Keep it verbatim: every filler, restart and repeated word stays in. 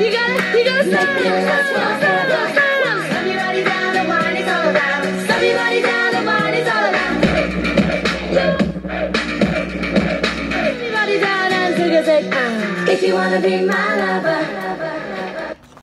You gotta, you gotta stop. Make your last one forever. Stop your body down, the wine is all around. Stop your body down, the wine is all around. Stop your body down and take a take. If you wanna be my lover.